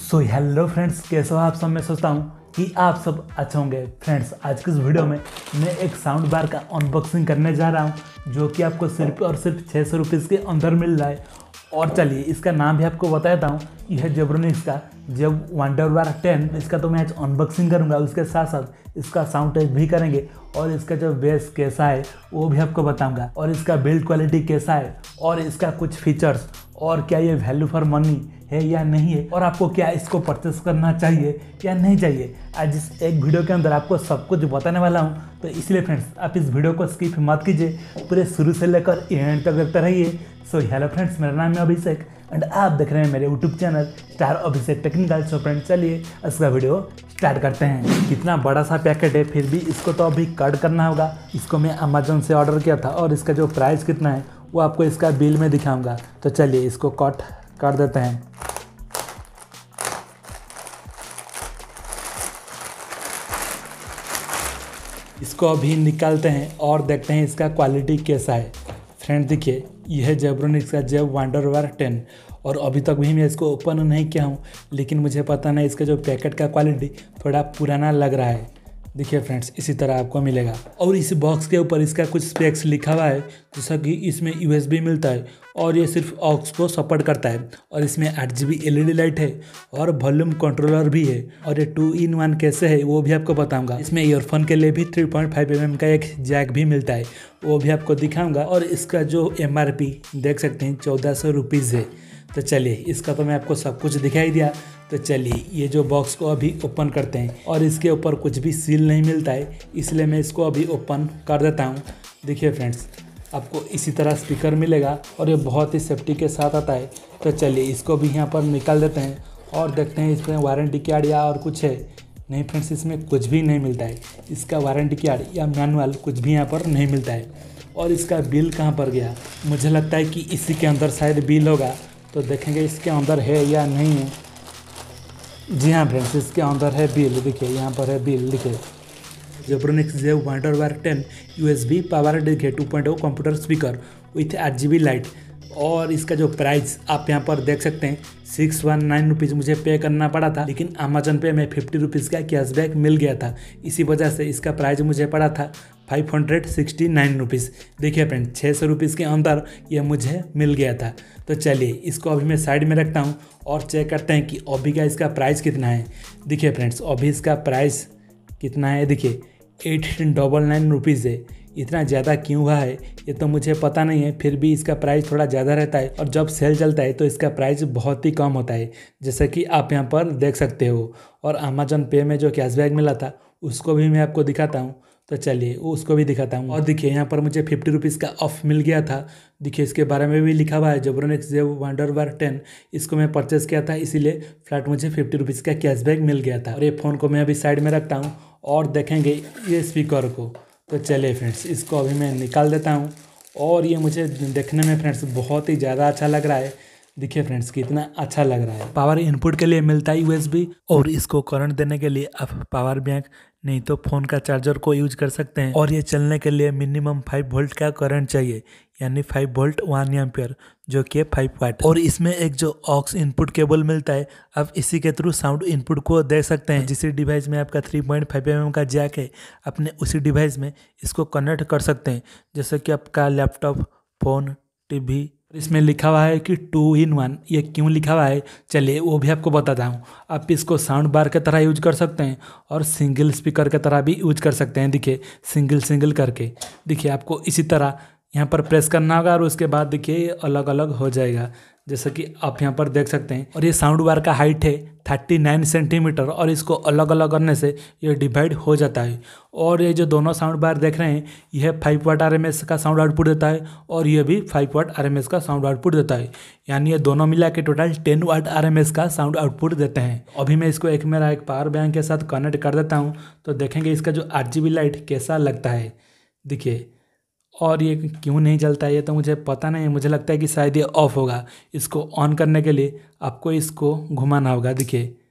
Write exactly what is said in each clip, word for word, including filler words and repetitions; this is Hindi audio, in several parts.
सो हेलो फ्रेंड्स, कैसे हो आप सब। मैं सोचता हूँ कि आप सब अच्छे होंगे। फ्रेंड्स, आज की इस वीडियो में मैं एक साउंड बार का अनबॉक्सिंग करने जा रहा हूँ जो कि आपको सिर्फ और सिर्फ छः सौ रुपीज़ के अंदर मिल रहा है। और चलिए इसका नाम भी आपको बता देता हूँ। यह है जेब्रोनिक्स का जेब वंडर बार टेन। इसका तो मैं आज अनबॉक्सिंग करूँगा, उसके साथ साथ इसका साउंड टेस्ट भी करेंगे और इसका जो बेस कैसा है वो भी आपको बताऊँगा, और इसका बिल्ड क्वालिटी कैसा है, और इसका कुछ फीचर्स, और क्या ये वैल्यू फॉर मनी है या नहीं है, और आपको क्या इसको परचेस करना चाहिए या नहीं चाहिए। आज इस एक वीडियो के अंदर आपको सब कुछ बताने वाला हूं, तो इसलिए फ्रेंड्स आप इस वीडियो को स्किप मत कीजिए, पूरे शुरू से लेकर एंड तक देखते रहिए। सो हेलो फ्रेंड्स, मेरा नाम है अभिषेक एंड आप देख रहे हैं मेरे YouTube channel star Abhishek technical. So friends चलिए इसका वीडियो स्टार्ट करते हैं। कितना बड़ा सा पैकेट है, फिर भी इसको तो अभी कट करना होगा। इसको मैं अमेजोन से ऑर्डर किया था और इसका जो प्राइस कितना है वो आपको इसका बिल में दिखाऊंगा। तो चलिए इसको कट कर देते हैं। इसको अभी निकालते हैं और देखते हैं इसका क्वालिटी कैसा है। फ्रेंड देखिए, यह है जेब्रोनिक्स का जेब वंडर बार टेन, और अभी तक भी मैं इसको ओपन नहीं किया हूँ, लेकिन मुझे पता नहीं इसका जो पैकेट का क्वालिटी थोड़ा पुराना लग रहा है। देखिए फ्रेंड्स, इसी तरह आपको मिलेगा और इस बॉक्स के ऊपर इसका कुछ स्पेक्स लिखा हुआ है, जैसा कि इसमें यूएसबी मिलता है और ये सिर्फ ऑक्स को सपोर्ट करता है, और इसमें आठ G B L E D light है और वॉल्यूम कंट्रोलर भी है, और ये टू इन वन कैसे है वो भी आपको बताऊंगा। इसमें ईयरफोन के लिए भी three point five M M का एक जैक भी मिलता है, वो भी आपको दिखाऊंगा। और इसका जो एम आर पी देख सकते हैं चौदह सौ रुपीज़ है। तो चलिए, इसका तो मैं आपको सब कुछ दिखाई दिया। तो चलिए ये जो बॉक्स को अभी ओपन करते हैं, और इसके ऊपर कुछ भी सील नहीं मिलता है, इसलिए मैं इसको अभी ओपन कर देता हूँ। देखिए फ्रेंड्स, आपको इसी तरह स्पीकर मिलेगा और ये बहुत ही सेफ्टी के साथ आता है। तो चलिए इसको भी यहाँ पर निकाल देते हैं और देखते हैं इसमें वारंटी कार्ड या और कुछ है। नहीं फ्रेंड्स, इसमें कुछ भी नहीं मिलता है। इसका वारंटी कार्ड या मैनुअल कुछ भी यहाँ पर नहीं मिलता है। और इसका बिल कहाँ पर गया, मुझे लगता है कि इसी के अंदर शायद बिल होगा। तो देखेंगे इसके अंदर है या नहीं है। जी हाँ फ्रेंड्स, इसके अंदर है बिल। देखिए यहाँ पर है बिल। देखिए Zebronics Zeb Wonder Bar ten USB power देखिए two point O computer speaker with आठ जी बी लाइट। और इसका जो प्राइस आप यहाँ पर देख सकते हैं सिक्स वन नाइन रुपीज़ मुझे पे करना पड़ा था, लेकिन अमेजन पे में फिफ्टी रुपीज़ का कैशबैक मिल गया था। इसी वजह से इसका प्राइस मुझे पड़ा था five hundred sixty nine rupees. देखिए फ्रेंड, छः सौ रुपीज़ के अंदर ये मुझे मिल गया था। तो चलिए इसको अभी मैं साइड में रखता हूँ और चेक करते हैं कि अभी का इसका प्राइस कितना है। देखिए फ्रेंड्स, अभी इसका प्राइस कितना है। देखिए एट डबल नाइन रुपीज़ है। इतना ज़्यादा क्यों हुआ है ये तो मुझे पता नहीं है, फिर भी इसका प्राइस थोड़ा ज़्यादा रहता है, और जब सेल चलता है तो इसका प्राइस बहुत ही कम होता है, जैसा कि आप यहाँ पर देख सकते हो। और अमेजन पे में जो कैशबैक मिला था उसको भी मैं आपको दिखाता हूँ। तो चलिए वो उसको भी दिखाता हूँ। और देखिए यहाँ पर मुझे फिफ्टी रुपीज़ का ऑफ मिल गया था। देखिए इसके बारे में भी लिखा हुआ है Zebronics Zeb Wonder Bar ten. इसको मैं परचेस किया था, इसीलिए फ्लैट मुझे फिफ्टी रुपीज़ का कैशबैक मिल गया था। और ये फ़ोन को मैं अभी साइड में रखता हूँ और देखेंगे ये स्पीकर को। तो चलिए फ्रेंड्स, इसको अभी मैं निकाल देता हूँ, और ये मुझे देखने में फ्रेंड्स बहुत ही ज़्यादा अच्छा लग रहा है। देखिए फ्रेंड्स, कितना अच्छा लग रहा है। पावर इनपुट के लिए मिलता है यूएसबी, और इसको करंट देने के लिए आप पावर बैंक नहीं तो फ़ोन का चार्जर को यूज कर सकते हैं। और ये चलने के लिए मिनिमम फाइव वोल्ट का करंट चाहिए, यानी फाइव वोल्ट वन एम्पियर, जो कि फाइव वाट। और इसमें एक जो ऑक्स इनपुट केबल मिलता है, आप इसी के थ्रू साउंड इनपुट को दे सकते हैं। जिस डिवाइस में आपका three point five M M का जैक है, अपने उसी डिवाइस में इसको कनेक्ट कर सकते हैं, जैसे कि आपका लैपटॉप, फ़ोन, टीवी। इसमें लिखा हुआ है कि टू इन वन। ये क्यों लिखा हुआ है चलिए वो भी आपको बताता हूँ। आप इसको साउंड बार की तरह यूज कर सकते हैं और सिंगल स्पीकर की तरह भी यूज कर सकते हैं। देखिए सिंगल सिंगल करके, देखिए आपको इसी तरह यहाँ पर प्रेस करना होगा, और उसके बाद देखिए ये अलग अलग हो जाएगा, जैसा कि आप यहाँ पर देख सकते हैं। और ये साउंड बार का हाइट है थर्टी नाइन सेंटीमीटर, और इसको अलग अलग करने से ये डिवाइड हो जाता है। और ये जो दोनों साउंड बार देख रहे हैं, यह five watt R M S का साउंड आउटपुट देता है, और ये भी five watt R M S का साउंड आउटपुट देता है, यानी ये दोनों मिला के total ten watt R M S का साउंड आउटपुट देते हैं। अभी मैं इसको एक मेरा एक पावर बैंक के साथ कनेक्ट कर देता हूँ, तो देखेंगे इसका जो आठ जी बी लाइट कैसा लगता है। देखिए, और ये क्यों नहीं जलता है ये तो मुझे पता नहीं है, मुझे लगता है कि शायद ये ऑफ होगा। इसको ऑन करने के लिए आपको इसको घुमाना होगा। देखिए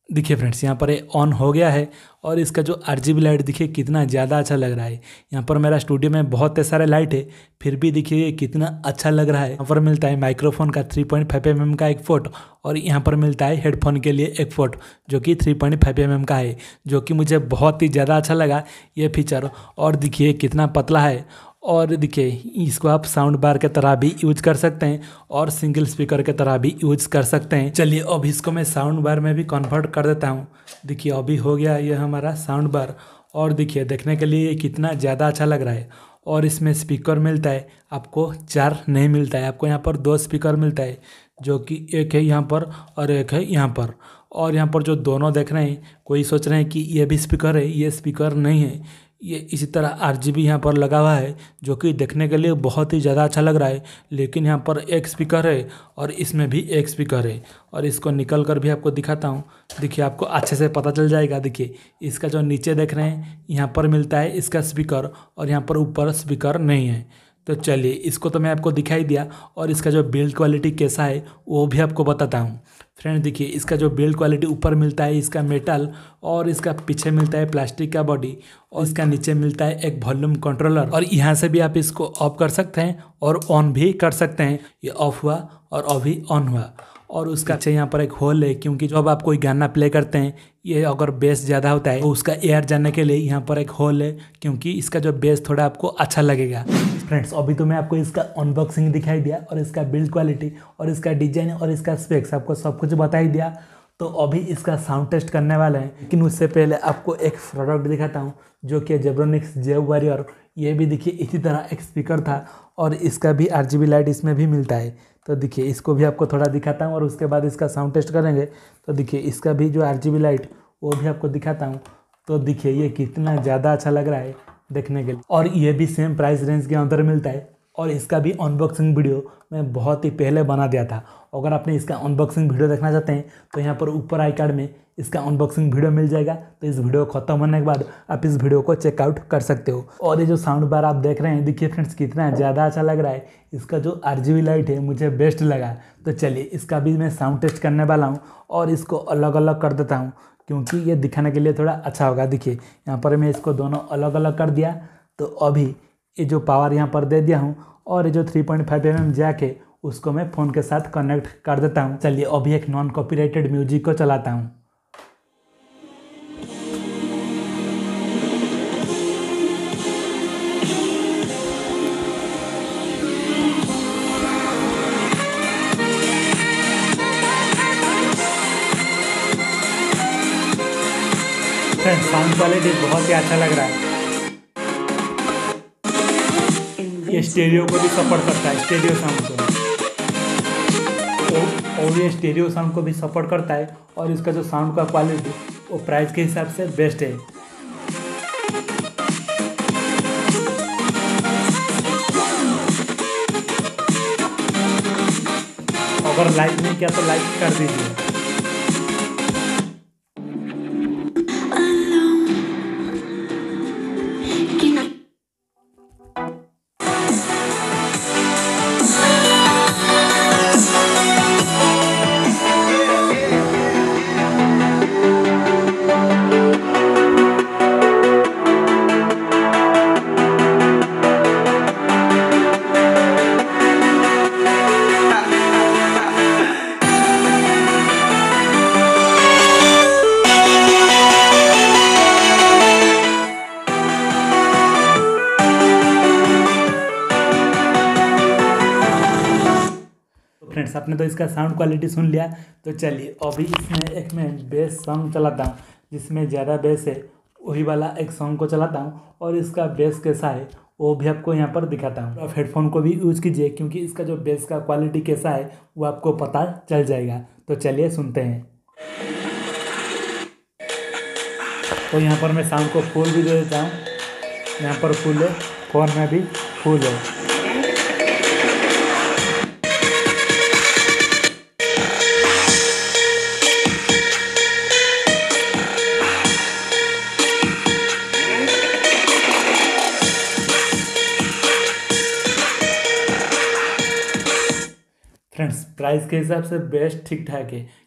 देखिए फ्रेंड्स, यहाँ पर ये ऑन हो गया है और इसका जो आरजीबी लाइट देखिए कितना ज़्यादा अच्छा लग रहा है। यहाँ पर मेरा स्टूडियो में बहुत सारे लाइट है, फिर भी देखिए कितना अच्छा लग रहा है। यहाँ पर मिलता है माइक्रोफोन का three point five M M का एक फोट और यहाँ पर मिलता है हेडफोन के लिए एक फोट जो कि three point five M M का है, जो कि मुझे बहुत ही ज़्यादा अच्छा लगा ये फीचर। और देखिए कितना पतला है और देखिए इसको आप साउंड बार के तरह भी यूज कर सकते हैं और सिंगल स्पीकर के तरह भी यूज कर सकते हैं। चलिए अब इसको मैं साउंड बार में भी कन्वर्ट कर देता हूँ। देखिए अभी हो गया ये हमारा साउंड बार और देखिए देखने के लिए ये कितना ज़्यादा अच्छा लग रहा है। और इसमें स्पीकर मिलता है, आपको चार नहीं मिलता है, आपको यहाँ पर दो स्पीकर मिलता है, जो कि एक है यहाँ पर और एक है यहाँ पर। और यहाँ पर जो दोनों देख रहे हैं, कोई सोच रहे हैं कि ये भी स्पीकर है, ये स्पीकर नहीं है। ये इसी तरह आरजीबी यहाँ पर लगा हुआ है, जो कि देखने के लिए बहुत ही ज़्यादा अच्छा लग रहा है। लेकिन यहाँ पर एक स्पीकर है और इसमें भी एक स्पीकर है और इसको निकल कर भी आपको दिखाता हूँ। देखिए आपको अच्छे से पता चल जाएगा। देखिए इसका जो नीचे देख रहे हैं, यहाँ पर मिलता है इसका स्पीकर और यहाँ पर ऊपर स्पीकर नहीं है। तो चलिए इसको तो मैं आपको दिखाई दिया और इसका जो बिल्ड क्वालिटी कैसा है वो भी आपको बताता हूँ। फ्रेंड देखिए इसका जो बिल्ड क्वालिटी ऊपर मिलता है इसका मेटल और इसका पीछे मिलता है प्लास्टिक का बॉडी और इसका नीचे मिलता है एक वॉल्यूम कंट्रोलर और यहाँ से भी आप इसको ऑफ कर सकते हैं और ऑन भी कर सकते हैं। ये ऑफ हुआ और अभी ऑन हुआ। और उसका अच्छा यहाँ पर एक होल है, क्योंकि जब आप कोई गाना प्ले करते हैं, ये अगर बेस ज़्यादा होता है तो उसका एयर जाने के लिए यहाँ पर एक होल है, क्योंकि इसका जो बेस थोड़ा आपको अच्छा लगेगा। फ्रेंड्स अभी तो मैं आपको इसका अनबॉक्सिंग दिखाई दिया और इसका बिल्ड क्वालिटी और इसका डिजाइन और इसका स्पेक्स आपको सब कुछ बता ही दिया। तो अभी इसका साउंड टेस्ट करने वाला है, लेकिन उससे पहले आपको एक प्रोडक्ट दिखाता हूँ जो कि जेब्रोनिक्स जेव वॉरियर। ये भी देखिए इसी तरह एक स्पीकर था और इसका भी आरजीबी लाइट इसमें भी मिलता है। तो देखिए इसको भी आपको थोड़ा दिखाता हूँ और उसके बाद इसका साउंड टेस्ट करेंगे। तो देखिए इसका भी जो आरजीबी लाइट वो भी आपको दिखाता हूँ। तो देखिए ये कितना ज़्यादा अच्छा लग रहा है देखने के लिए और ये भी सेम प्राइस रेंज के अंदर मिलता है। और इसका भी अनबॉक्सिंग वीडियो मैं बहुत ही पहले बना दिया था। अगर आपने इसका अनबॉक्सिंग वीडियो देखना चाहते हैं तो यहाँ पर ऊपर आई कार्ड में इसका अनबॉक्सिंग वीडियो मिल जाएगा। तो इस वीडियो खत्म होने के बाद आप इस वीडियो को चेकआउट कर सकते हो। और ये जो साउंड बार आप देख रहे हैं, देखिए फ्रेंड्स कितना ज़्यादा अच्छा लग रहा है। इसका जो आरजीबी लाइट है मुझे बेस्ट लगा। तो चलिए इसका भी मैं साउंड टेस्ट करने वाला हूँ और इसको अलग अलग कर देता हूँ, क्योंकि ये दिखाने के लिए थोड़ा अच्छा होगा। देखिए यहाँ पर मैं इसको दोनों अलग अलग कर दिया। तो अभी ये जो पावर यहाँ पर दे दिया हूँ और ये जो three point five M M jack है उसको मैं फ़ोन के साथ कनेक्ट कर देता हूँ। चलिए अभी एक नॉन कॉपीराइटेड म्यूजिक को चलाता हूँ। साउंड क्वालिटी बहुत ही अच्छा लग रहा है। ये स्टेरियो को भी सपोर्ट करता है, स्टेरियो साउंड को, तो और ये स्टेरियो साउंड को भी सपोर्ट करता है। और इसका जो साउंड का क्वालिटी वो प्राइस के हिसाब से बेस्ट है। अगर लाइक नहीं किया तो लाइक कर दीजिए। फ्रेंड्स आपने तो इसका साउंड क्वालिटी सुन लिया। तो चलिए अभी इसमें एक मैं बेस सॉन्ग चलाता हूँ, जिसमें ज़्यादा बेस है वही वाला एक सॉन्ग को चलाता हूँ और इसका बेस कैसा है वो भी आपको यहाँ पर दिखाता हूँ। आप हेडफोन को भी यूज़ कीजिए, क्योंकि इसका जो बेस का क्वालिटी कैसा है वो आपको पता चल जाएगा। तो चलिए सुनते हैं। तो यहाँ पर मैं साउंड को फुल भी दे देता हूँ। यहाँ पर फुल है, फ़ोन में भी फुल है। फ्रेंड्स प्राइस के हिसाब से बेस्ट ठीक ठाक है,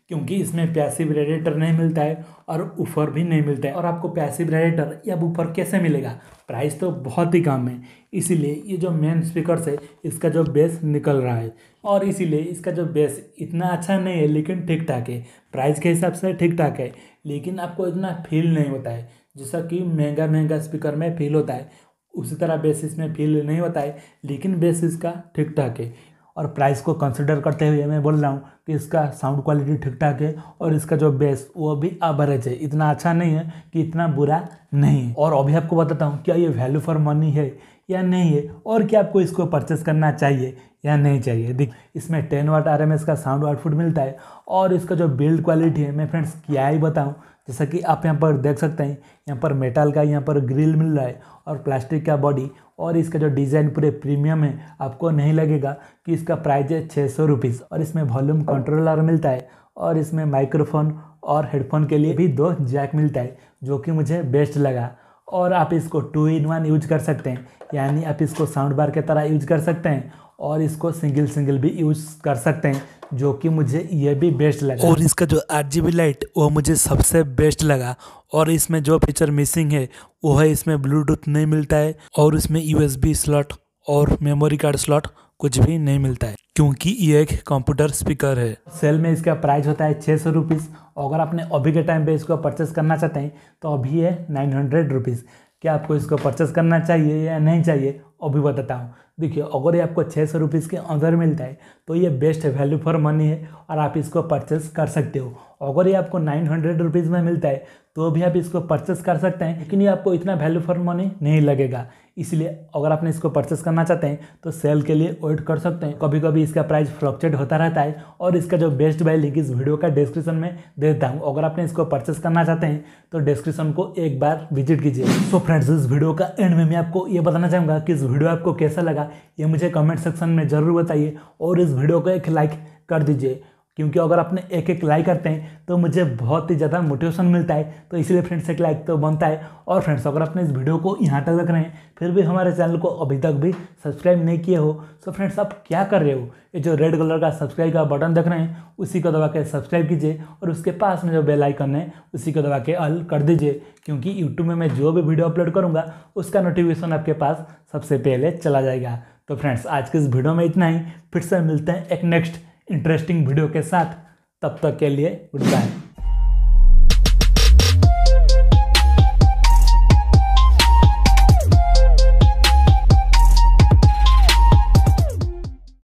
क्योंकि इसमें पैसिव रेडिएटर नहीं मिलता है और ऊपर भी नहीं मिलता है। और आपको पैसिव रेडिएटर या ऊपर कैसे मिलेगा, प्राइस तो बहुत ही कम है। इसीलिए ये जो मेन स्पीकर है इसका जो बेस निकल रहा है और इसीलिए इसका जो बेस इतना अच्छा नहीं है, लेकिन ठीक ठाक है। प्राइस के हिसाब से ठीक ठाक है, लेकिन आपको इतना फील नहीं होता है जैसा कि महंगा महंगा स्पीकर में फील होता है, उसी तरह बेस इसमें फील नहीं होता है। लेकिन बेस इसका ठीक ठाक है और प्राइस को कंसिडर करते हुए मैं बोल रहा हूँ कि इसका साउंड क्वालिटी ठीक ठाक है और इसका जो बेस वो भी एवरेज है, इतना अच्छा नहीं है कि इतना बुरा नहीं है। और अभी आपको बताता हूँ क्या ये वैल्यू फॉर मनी है या नहीं है, और क्या आपको इसको परचेस करना चाहिए या नहीं चाहिए। देख, इसमें ten watt R M S का साउंड आउटपुट मिलता है और इसका जो बिल्ड क्वालिटी है मैं फ्रेंड्स क्या ही बताऊँ, जैसा कि आप यहाँ पर देख सकते हैं, यहाँ पर मेटल का यहाँ पर ग्रिल मिल रहा है और प्लास्टिक का बॉडी, और इसका जो डिज़ाइन पूरे प्रीमियम है। आपको नहीं लगेगा कि इसका प्राइस है छः सौ रुपीज़। और इसमें वॉल्यूम कंट्रोलर मिलता है और इसमें माइक्रोफोन और हेडफोन के लिए भी दो जैक मिलता है, जो कि मुझे बेस्ट लगा। और आप इसको टू इन वन यूज कर सकते हैं, यानी आप इसको साउंड बार के तरह यूज कर सकते हैं और इसको सिंगल सिंगल भी यूज कर सकते हैं, जो कि मुझे ये भी बेस्ट लगा। और इसका जो आठ जी बी लाइट वो मुझे सबसे बेस्ट लगा। और इसमें जो फीचर मिसिंग है वो है इसमें ब्लूटूथ नहीं मिलता है और इसमें यू एस बी स्लॉट और मेमोरी कार्ड स्लॉट कुछ भी नहीं मिलता है, क्योंकि ये एक कंप्यूटर स्पीकर है। सेल में इसका प्राइस होता है छः सौ रुपीज़। अगर आपने अभी के टाइम पे इसको परचेस करना चाहते हैं तो अभी है नाइन हंड्रेड रुपीज़। क्या आपको इसको परचेस करना चाहिए या नहीं चाहिए, अभी बताता हूँ। देखिए, अगर ये आपको छः सौ रुपीज़ के अंदर मिलता है तो ये बेस्ट है, वैल्यू फॉर मनी है और आप इसको परचेस कर सकते हो। अगर ये आपको नाइन हंड्रेड रुपीज़ में मिलता है तो भी आप इसको परचेस कर सकते हैं, लेकिन ये आपको इतना वैल्यू फॉर मनी नहीं लगेगा। इसलिए अगर आपने इसको परचेस करना चाहते हैं तो सेल के लिए वेट कर सकते हैं। कभी कभी इसका प्राइस फ्लक्चुएट होता रहता है और इसका जो बेस्ट बाय लिंक इस वीडियो का डिस्क्रिप्शन में दे देता हूँ। अगर आपने इसको परचेस करना चाहते हैं तो डिस्क्रिप्शन को एक बार विजिट कीजिए। सो फ्रेंड्स, इस वीडियो का एंड में मैं आपको ये बताना चाहूँगा कि इस वीडियो आपको कैसा लगा ये मुझे कमेंट सेक्शन में ज़रूर बताइए और इस वीडियो को एक लाइक कर दीजिए, क्योंकि अगर आपने एक एक लाइक करते हैं तो मुझे बहुत ही ज़्यादा मोटिवेशन मिलता है। तो इसलिए फ्रेंड्स एक लाइक तो बनता है। और फ्रेंड्स, अगर आपने इस वीडियो को यहाँ तक देख रहे हैं फिर भी हमारे चैनल को अभी तक भी सब्सक्राइब नहीं किए हो, तो फ्रेंड्स आप क्या कर रहे हो, ये जो रेड कलर का सब्सक्राइब का बटन देख रहे हैं उसी को दबा के सब्सक्राइब कीजिए और उसके पास में जो बेल आइकन है उसी को दबा के ऑल कर दीजिए, क्योंकि यूट्यूब में मैं जो भी वीडियो अपलोड करूँगा उसका नोटिफिकेशन आपके पास सबसे पहले चला जाएगा। तो फ्रेंड्स, आज के इस वीडियो में इतना ही। फिर से मिलते हैं एक नेक्स्ट इंटरेस्टिंग वीडियो के साथ। तब तक के लिए गुड बाय।